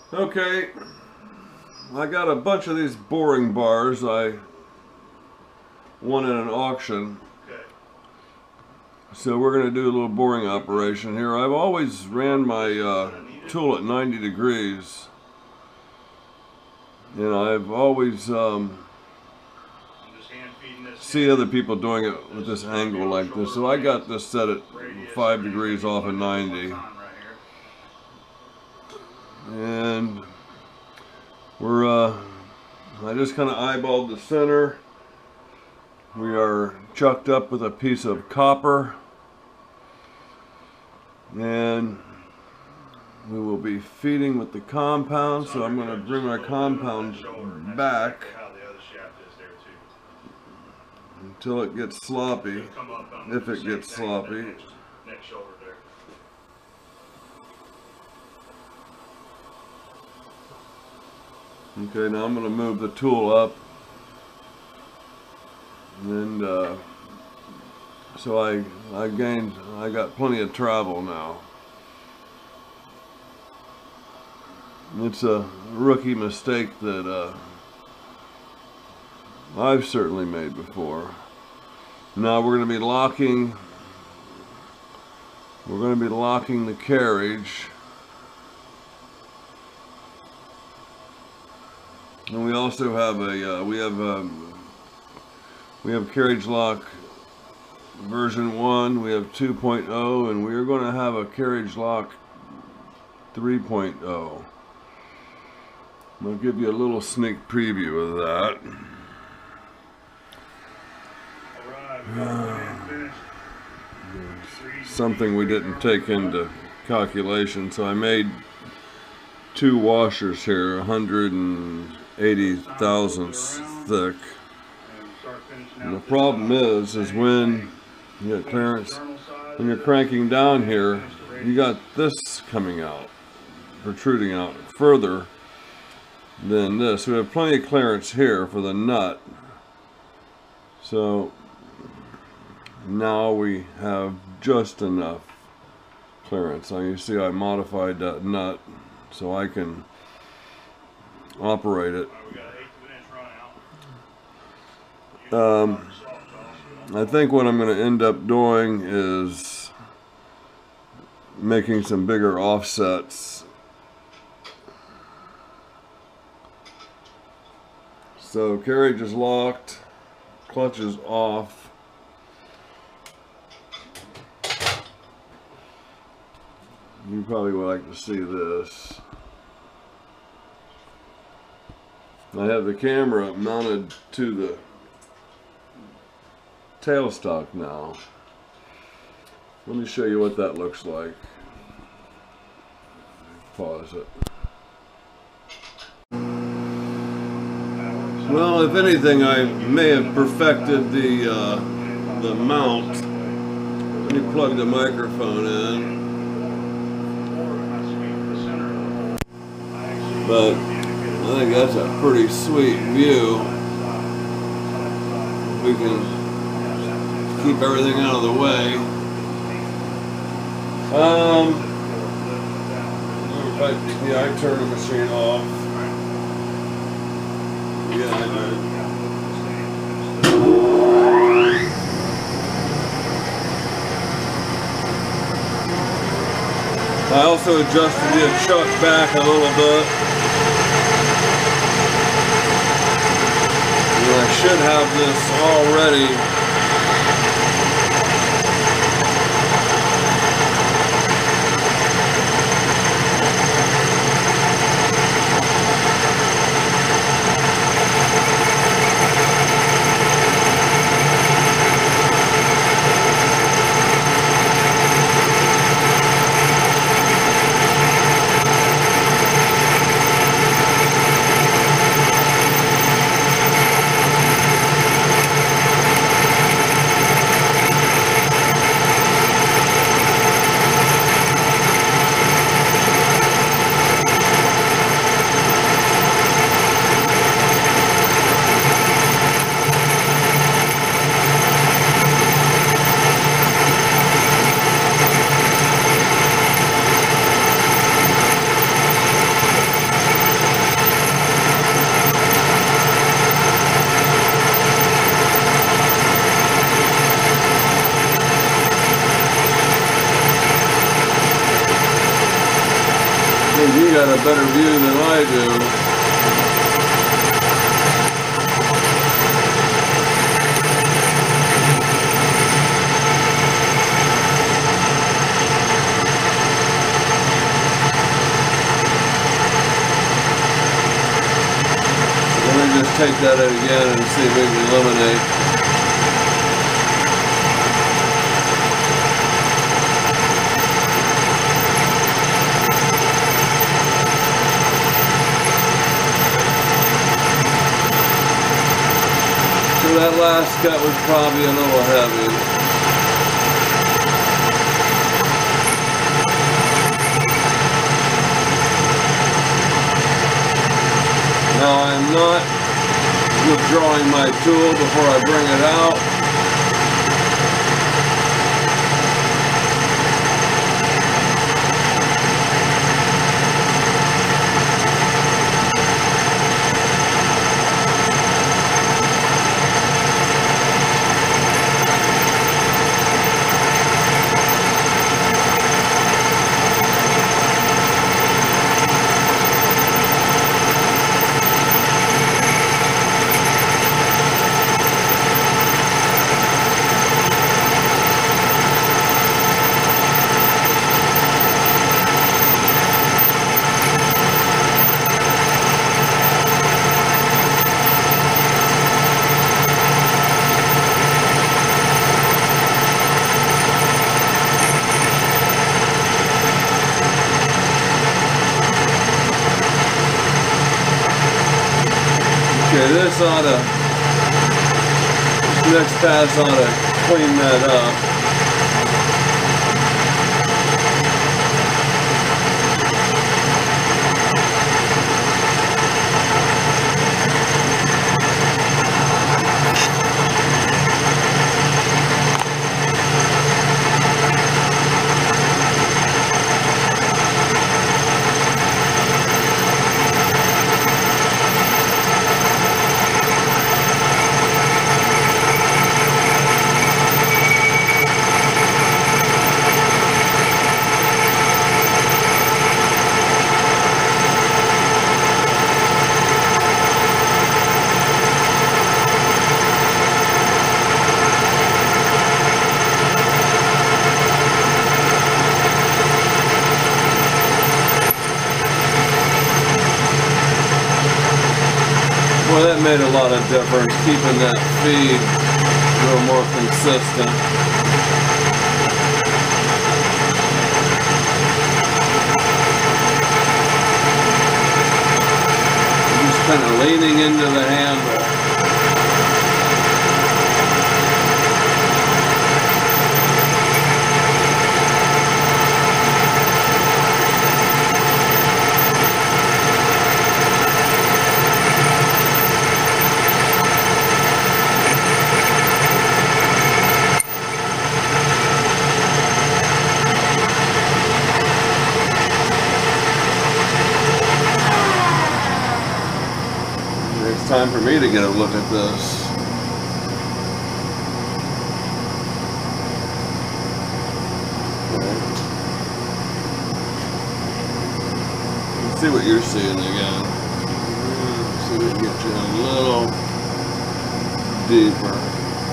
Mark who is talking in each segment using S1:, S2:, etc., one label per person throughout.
S1: Okay, I got a bunch of these boring bars I won at an auction. So we're going to do a little boring operation here. I've always ran my tool at 90 degrees. And I've always see other people doing it with this angle like this. So I got this set at 5 degrees off of 90. And I just kind of eyeballed the center. We are chucked up with a piece of copper. And we will be feeding with the compound, so I'm going to bring my compound back until it gets sloppy, if it gets sloppy. Okay, now I'm going to move the tool up, and so I got plenty of travel now. It's a rookie mistake that I've certainly made before. Now we're going to be locking the carriage. And we also have we have carriage lock version 1, we have 2.0, and we are going to have a carriage lock 3.0. I'll give you a little sneak preview of that. Something we didn't take into calculation, so I made 2 washers here, 180 thousandths thick. And the problem is when you get clearance, when you're cranking down here, you got this coming out, protruding out further than this. We have plenty of clearance here for the nut. So now we have just enough clearance. Now you see I modified that nut so I can operate it. I think what I'm going to end up doing is making some bigger offsets. So carriage is locked, clutch is off. You probably would like to see this. I have the camera mounted to the tailstock now. Let me show you what that looks like. Pause it. Well, if anything, I may have perfected the mount. Let me plug the microphone in. But I think that's a pretty sweet view. We can keep everything out of the way. Yeah, I turned the machine off. Yeah, I did. I also adjusted the chuck back a little bit. And I should have this all ready. think you got a better view than I do. Let me just take that out again and see if we can eliminate. That last cut was probably a little heavy. Now I'm not withdrawing my tool before I bring it out. Okay, this next pass ought to clean that up. Well, that made a lot of difference, keeping that feed a little more consistent. Just kind of leaning into the handle. It's time for me to get a look at this. Let's see what you're seeing again. Let's see if we can get you a little deeper.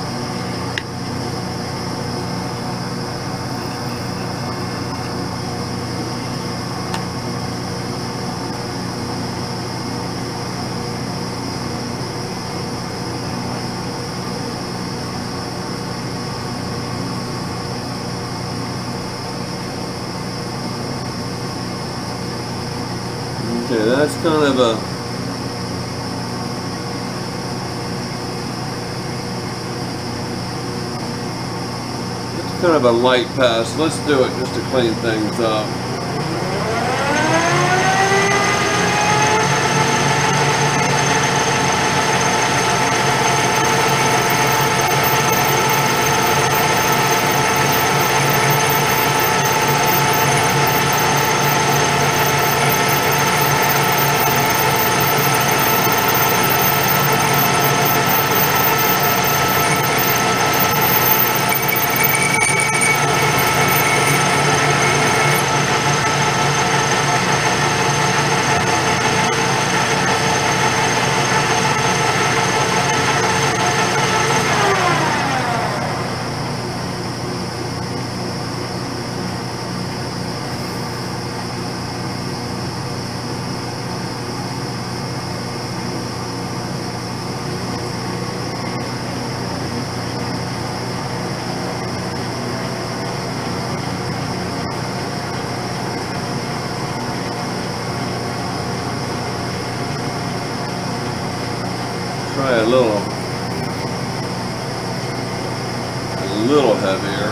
S1: Okay, that's kind of a light pass. Let's do it just to clean things up. a little heavier.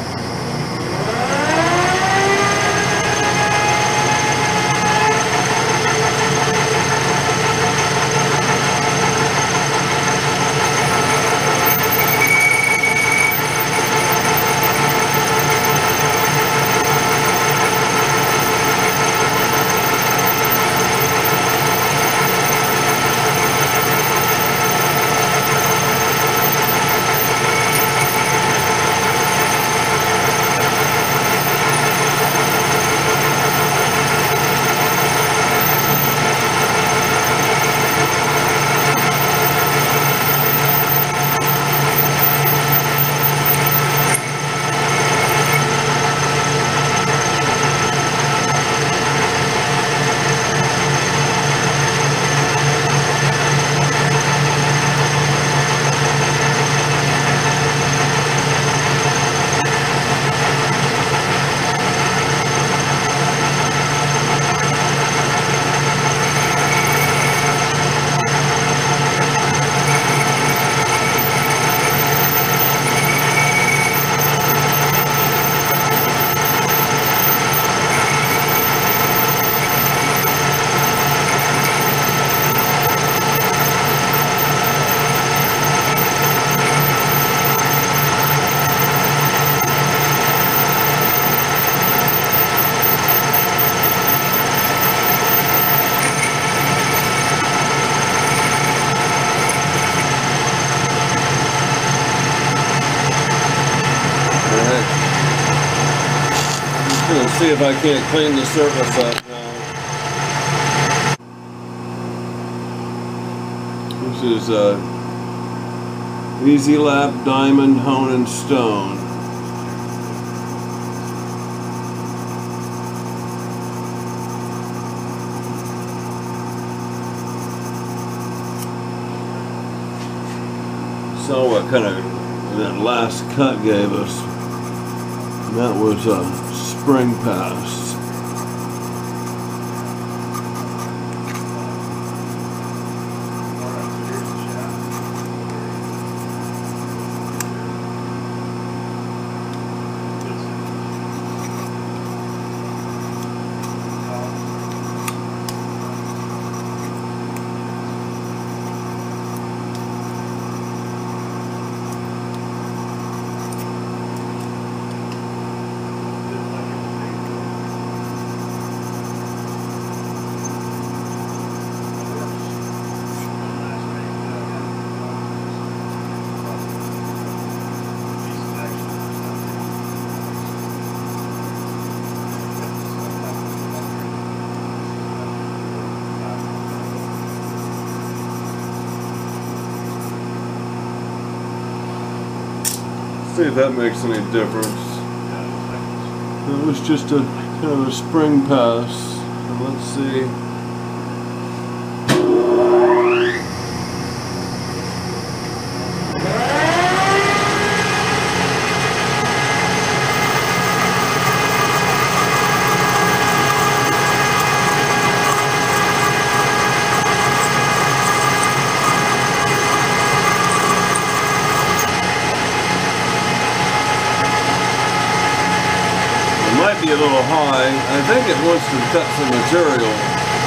S1: See if I can't clean the surface up now. This is Easy Lap Diamond Hone and Stone. Saw what kind of that last cut gave us. And that was a spring pass. See if that makes any difference. It was just a kind of a spring pass. And let's see. Might be a little high. I think it wants to cut some material.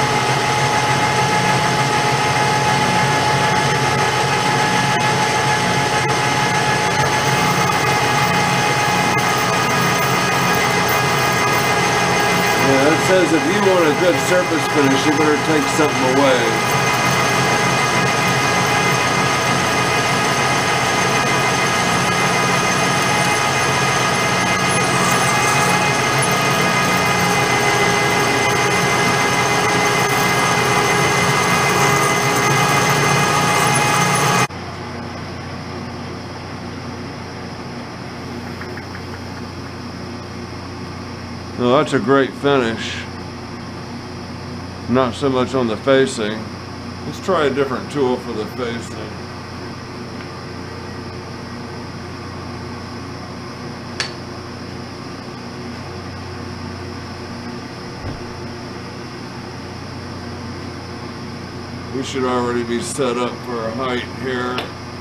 S1: Yeah, it says if you want a good surface finish, you better take something away. Well, that's a great finish. Not so much on the facing. Let's try a different tool for the facing. We should already be set up for a height here.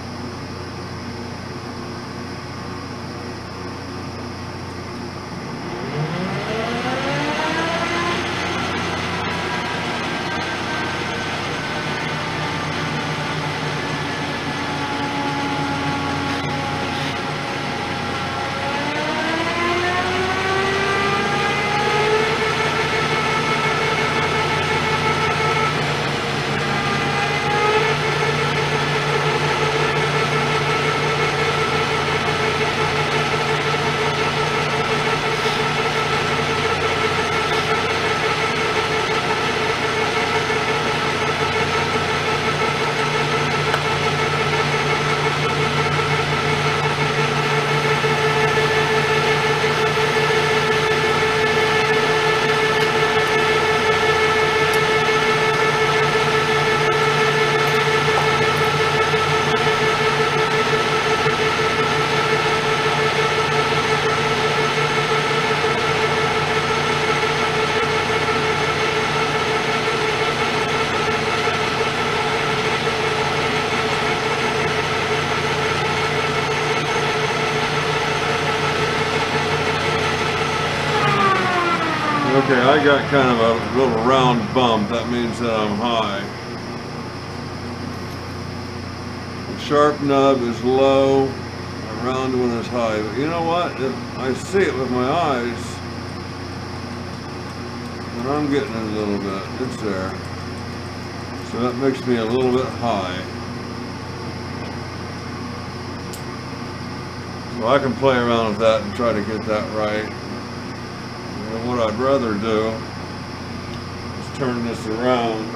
S1: Okay, I got kind of a little round bump. That means that I'm high. The sharp nub is low, the round one is high. But you know what? I see it with my eyes, and I'm getting it a little bit. It's there. So that makes me a little bit high. So I can play around with that and try to get that right. And what I'd rather do is turn this around.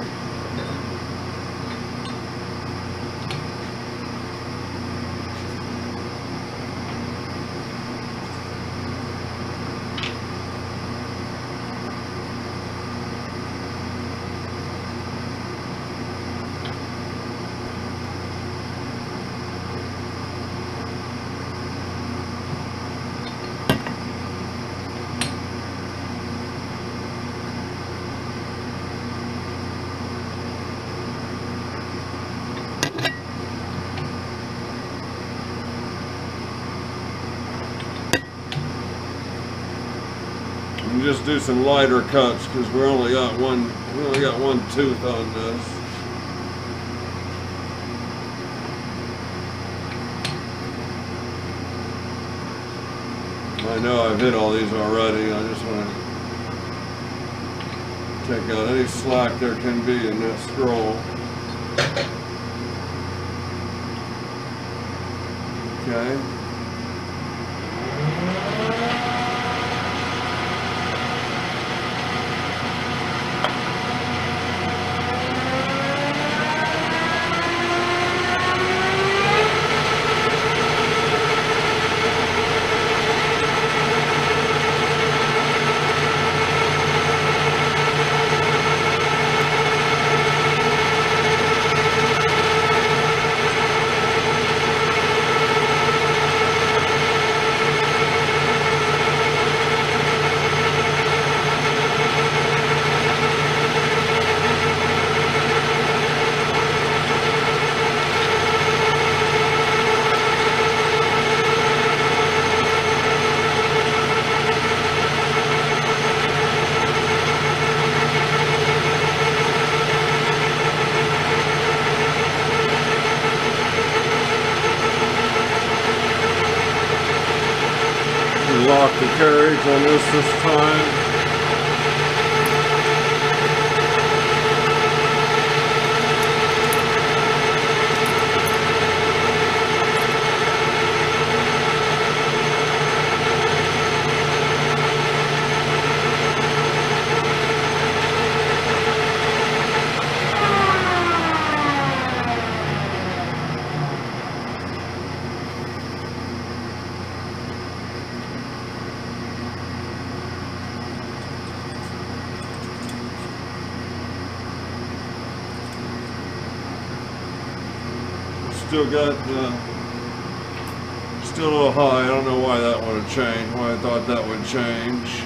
S1: And just do some lighter cuts because we only got one tooth on this. I know I've hit all these already. I just want to take out any slack there can be in that scroll. Okay. Lock the carriage on this time. Still got, still a little high. I don't know why that would have changed, why I thought that would change.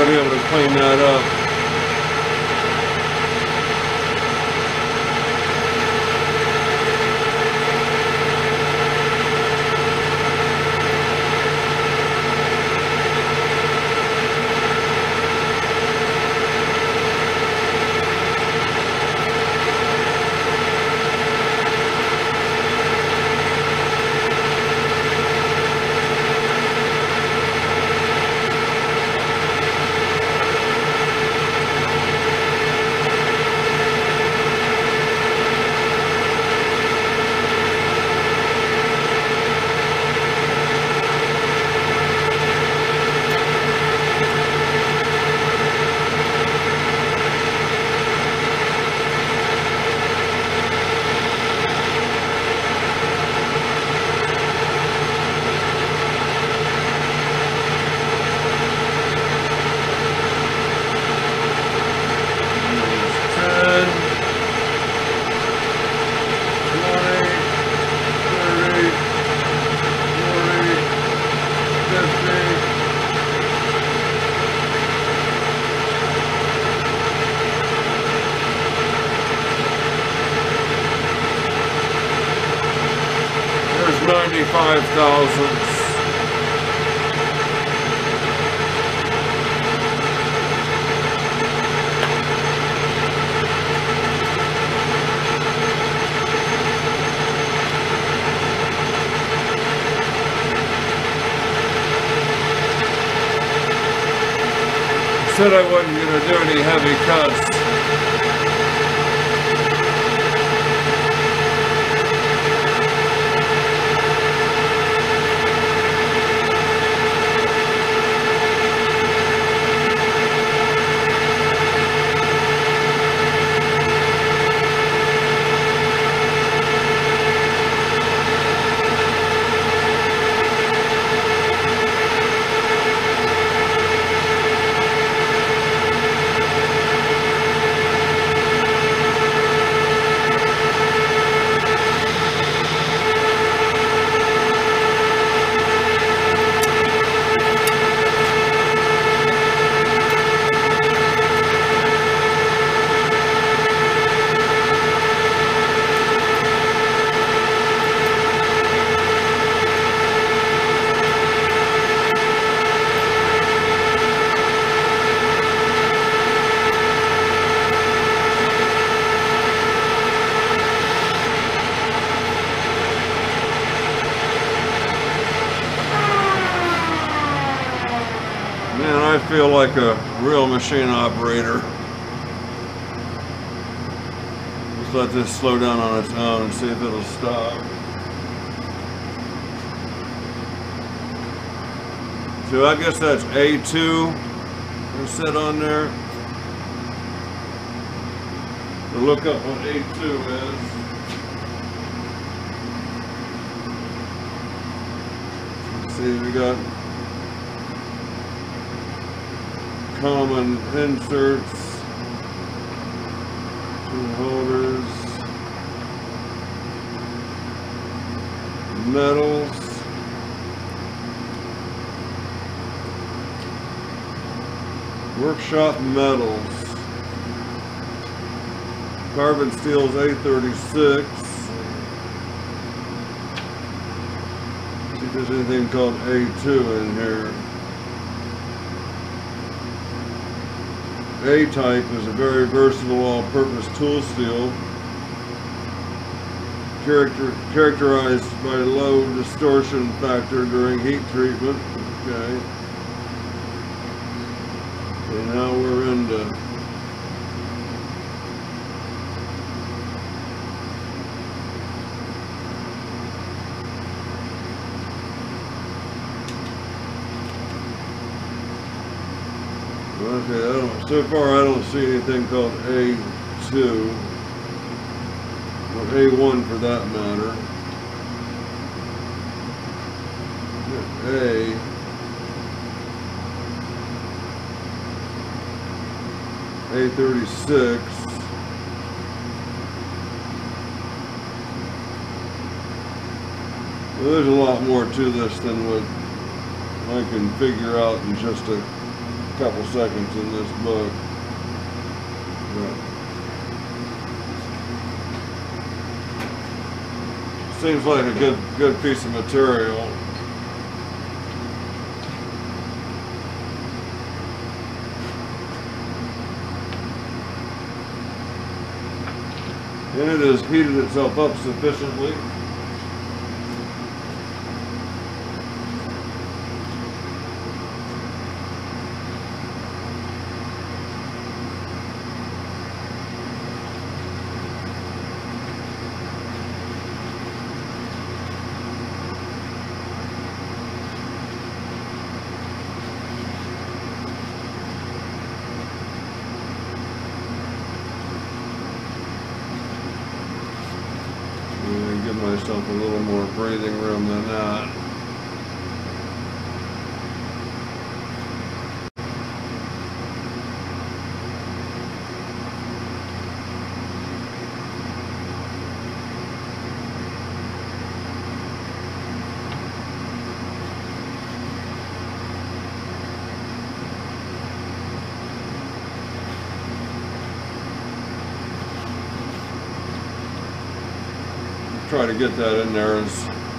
S1: to be able to clean that up. There's 95 thousandths. Said I wasn't going to do any heavy cuts. Man, I feel like a real machine operator. Let's let this slow down on its own and see if it'll stop. So I guess that's A2 is set on there. So look up what A2 is. Let's see, we got common inserts, 2 holders, metals, workshop metals, carbon steel's A36. See if there's anything called A2 in here. A-type is a very versatile all-purpose tool steel characterized by low distortion factor during heat treatment. Okay. And now we're into okay, so far I don't see anything called A2, or A1 for that matter. A36. Well, there's a lot more to this than what I can figure out in just a couple seconds in this book. But seems like a good piece of material. And it has heated itself up sufficiently. Give myself a little more breathing room than that. Try to get that in there as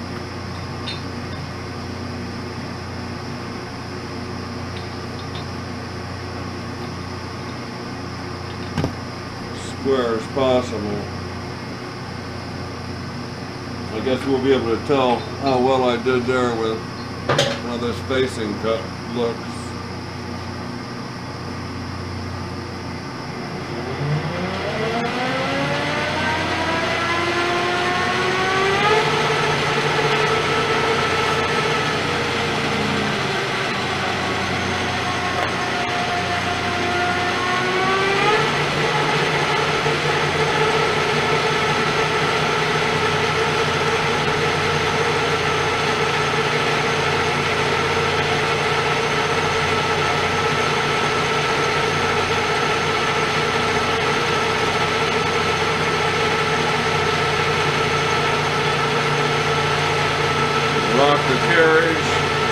S1: square as possible. I guess we'll be able to tell how well I did there with how this facing cut looks. Lock the carriage.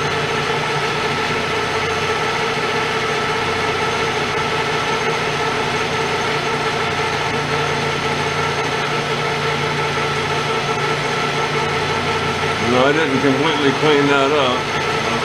S1: No, I didn't completely clean that up.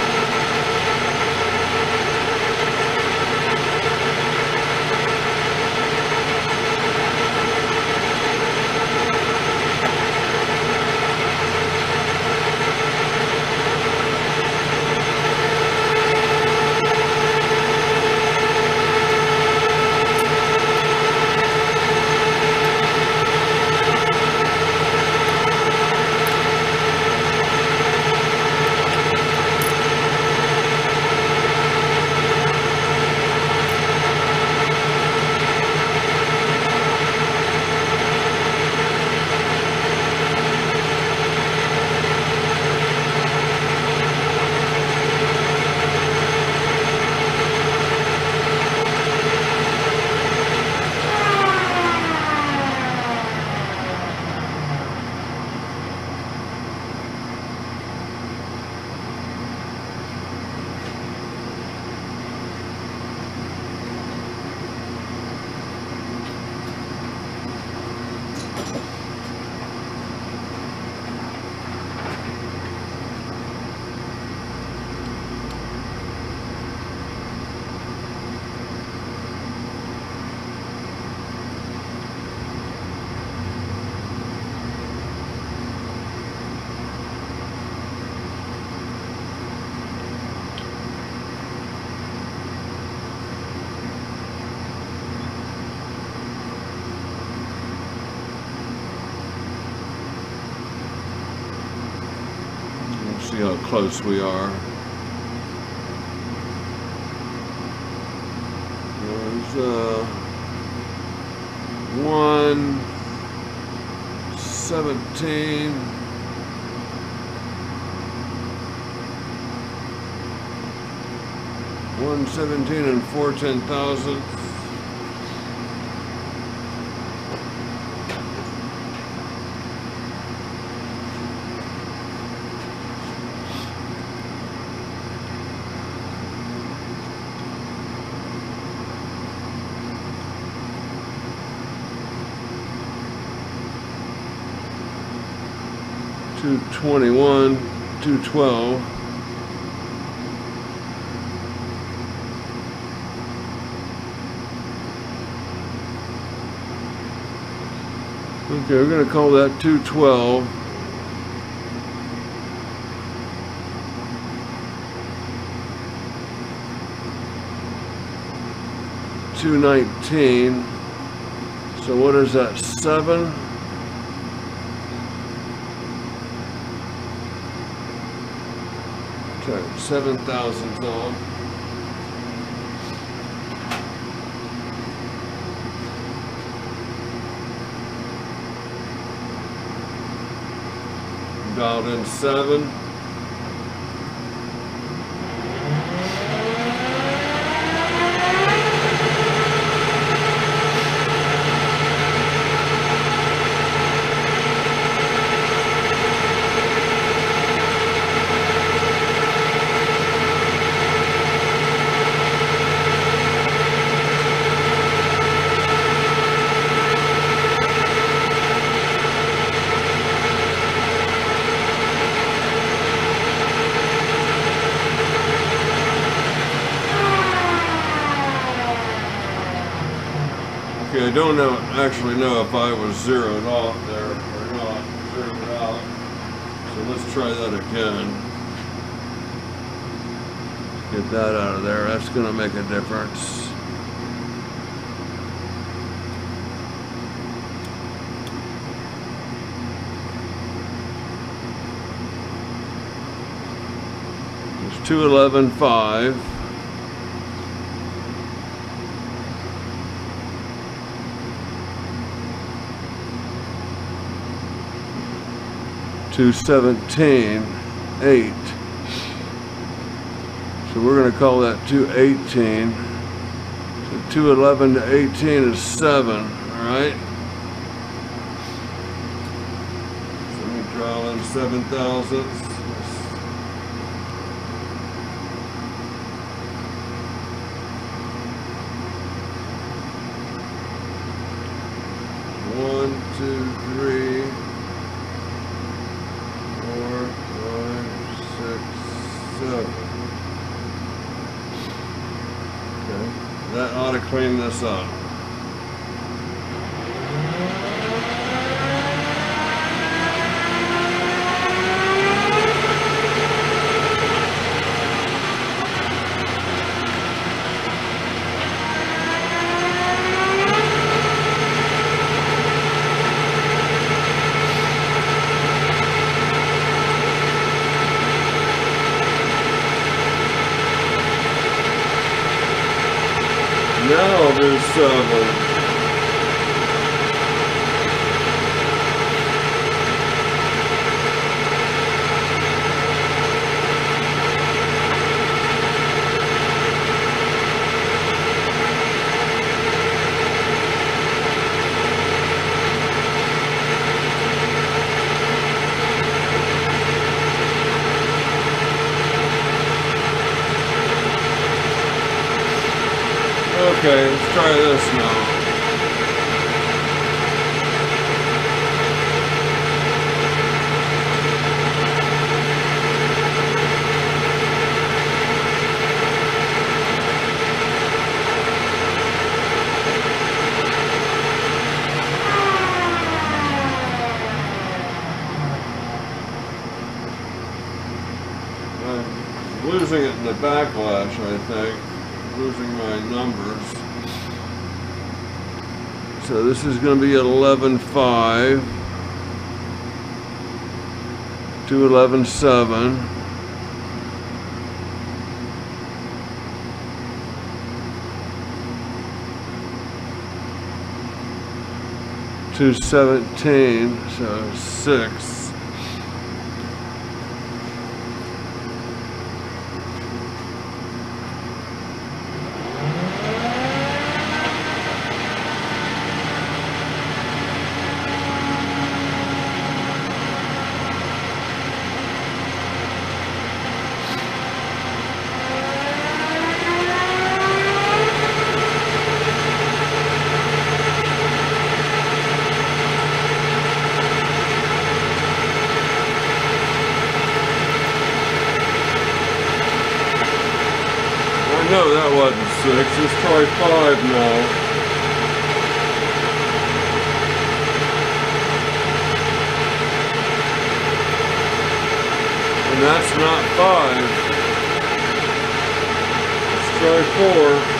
S1: See how close we are. There's 117. 117 and 4/10,000. 221, 212. Okay, we're going to call that 212. $219. So what is that? 7. Okay, 7,000's on. Dialed in 7. Okay, I don't actually know if I was zeroed off there or not, zeroed out. So let's try that again. Get that out of there. That's going to make a difference. It's 211.5. To 17.8. So we're going to call that 218. So 211 to 18 is 7. All right. So let me draw in 7 thousandths. 1, 2, 3. 7. Okay, that ought to clean this up. Now there's 7. Okay, let's try this now. I'm losing it in the backlash, I think. Losing my numbers. So this is going to be 11.5 to 11.7. To 17, so 6. No, that wasn't 6. Let's try 5 now. And that's not 5. Let's try 4.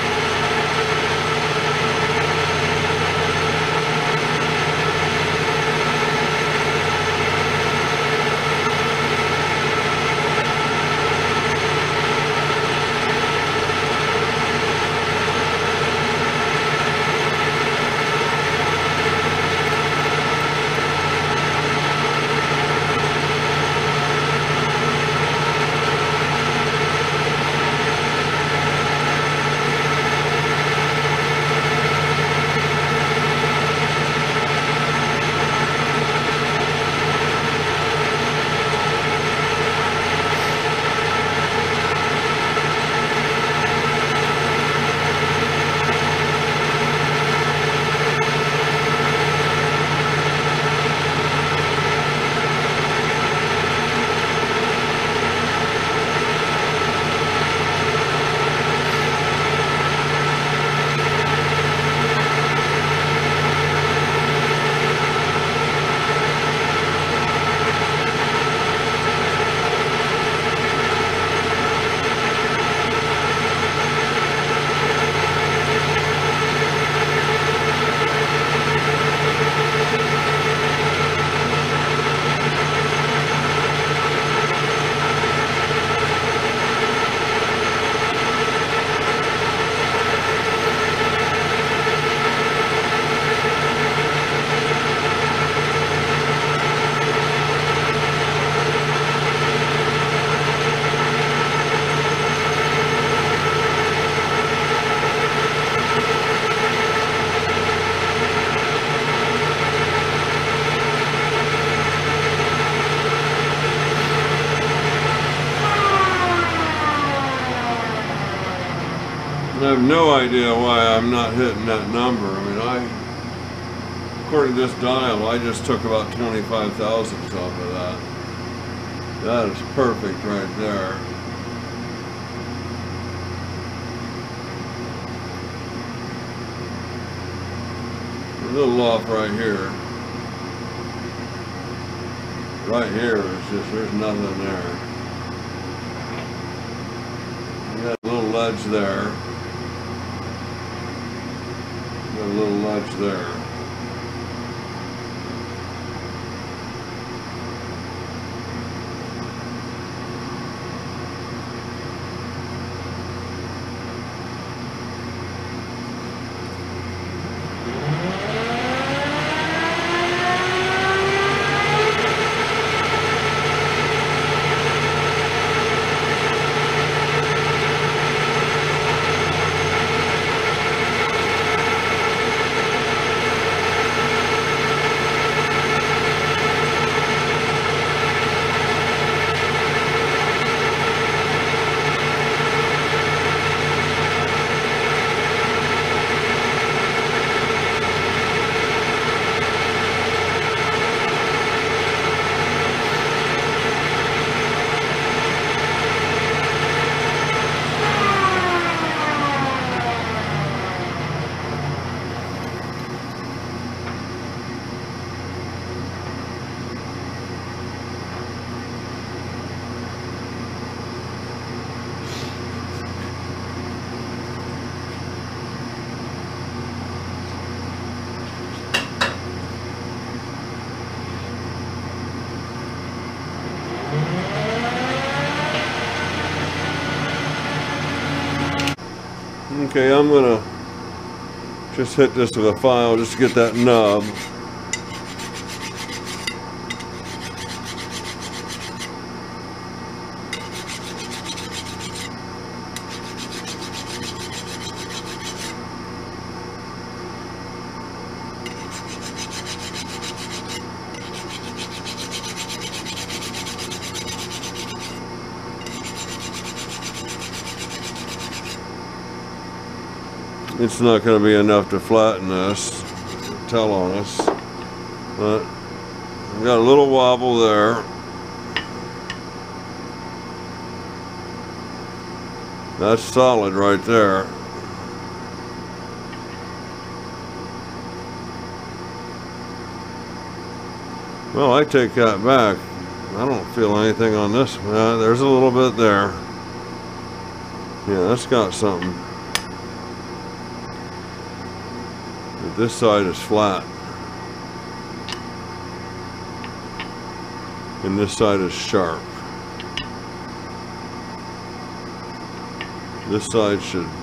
S1: I have no idea why I'm not hitting that number. I mean, according to this dial, I just took about 25 thousandths off of that. That is perfect right there. A little off right here. Right here is just, there's nothing there. We got a little ledge there. Got a little ledge there. Okay, I'm gonna just hit this with a file just to get that nub. It's not going to be enough to flatten this, tell on us, but we got a little wobble there. That's solid right there. Well, I take that back. I don't feel anything on this. There's a little bit there. Yeah, that's got something. But this side is flat. And this side is sharp. This side should